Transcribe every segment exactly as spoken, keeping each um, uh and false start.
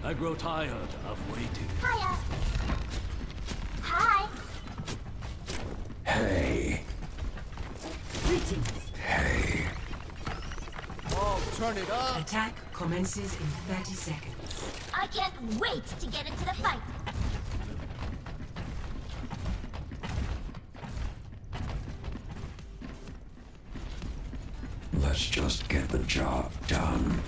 I grow tired of waiting. Hiya. Hi. Hey. Greetings. Hey. Oh, turn it up. Attack commences in thirty seconds. I can't wait to get into the fight. Let's just get the job done.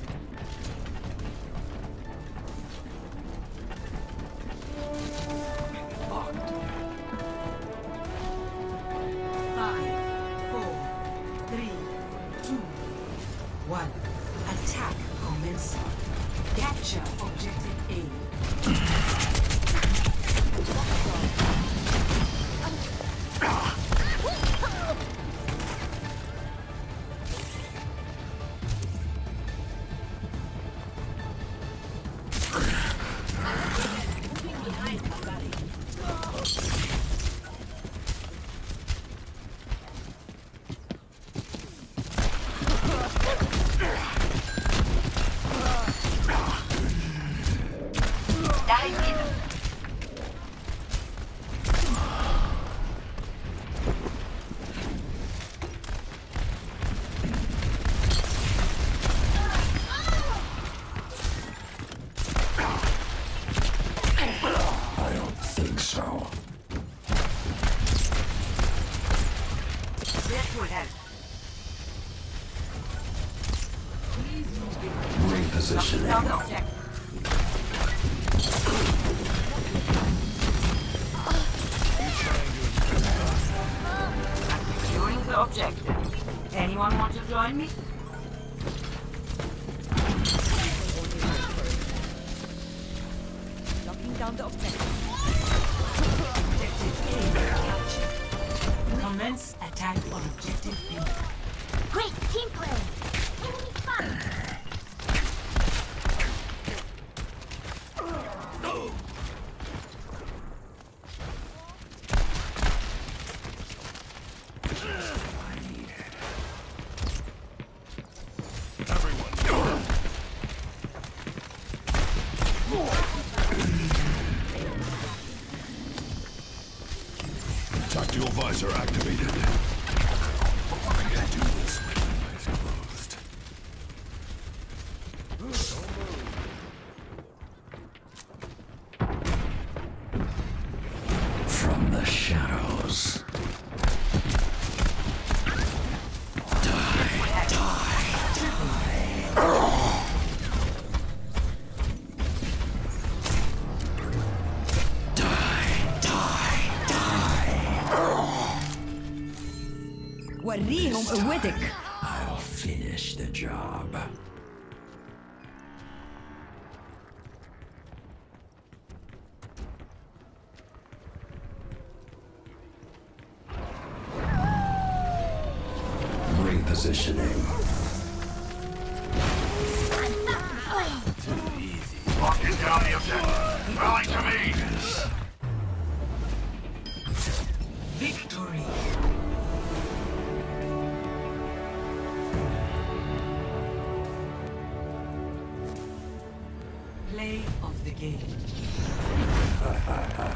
Five, four, three, two, one. Attack commencing. Capture objective A. I don't think so. This would help. Repositioning. Another objective. Securing the objective. Anyone want to join me? Locking down the objective. Objective A captured. Commence attack on objective B. Great team play. Enemy fun. Tactical visor activated. I can do this with my eyes closed. From the shadows. Die, die, die. وريهم قوتك. I'll finish the job. Repositioning. Lock is down the objective. Rally to me. Victory. Play of the game.